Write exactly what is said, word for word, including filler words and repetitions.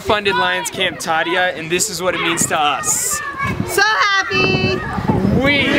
funded Lions Camp Tatiyee, and this is what it means to us. So happy! We